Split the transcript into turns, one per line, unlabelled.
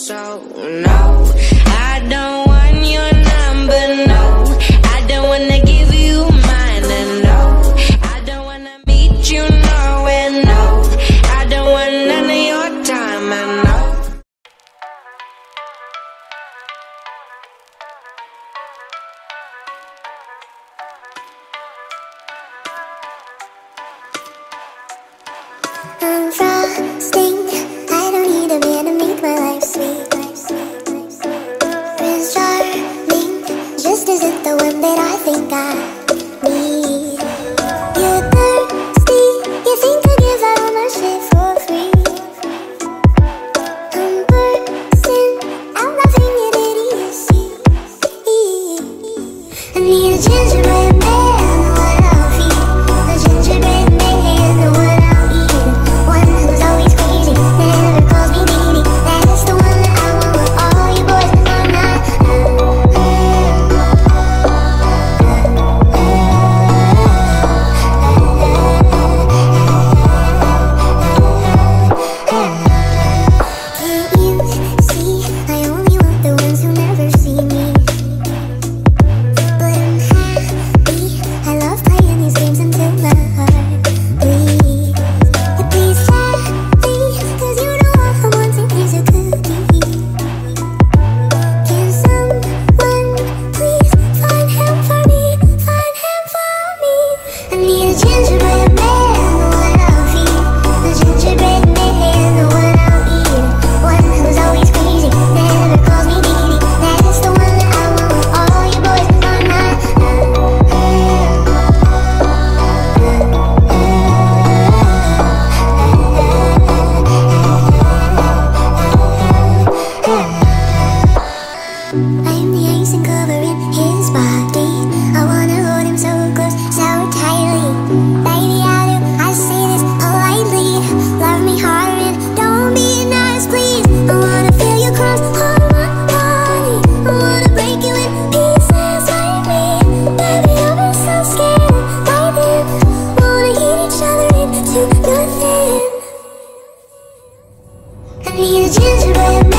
So no, I don't want your number, no. I don't wanna give you mine, and no, I don't wanna meet you nowhere, no. I don't want none of your time, and no.
I'm frosting. I don't need a man to make my life sweet. Prince Charming, just isn't the one that I think I need. You're thirsty, you think I give out all my shit for free. I'm bursting out laughing at idiocy. I need a gingerbread man, the one I'll feed. A gingerbread man, the one I'll eat. One who's always crazy, never calls me needy. That's the one that I want with all you boys on night. Can't you see, I only want the ones who never see me. But I'm happy, I love playing these games until my heart bleeds. But please tell me, 'cause you know all I want is a cookie. Can someone please find him for me, find him for me? I need a gingerbread man, the one I'll feed. A gingerbread man, the one I'll eat. One who's always crazy, never calls me needy. That's the one that I want with all you boys on night. I'm the icing covering his body. I wanna hold him so close, so tightly. Baby, I do, I say this politely. Love me harder and don't be nice, please. I wanna feel your crumbs on my body. I wanna break you in pieces like me. Baby, I've been so scared of biting. Wanna eat each other into nothing. I need a gingerbread man.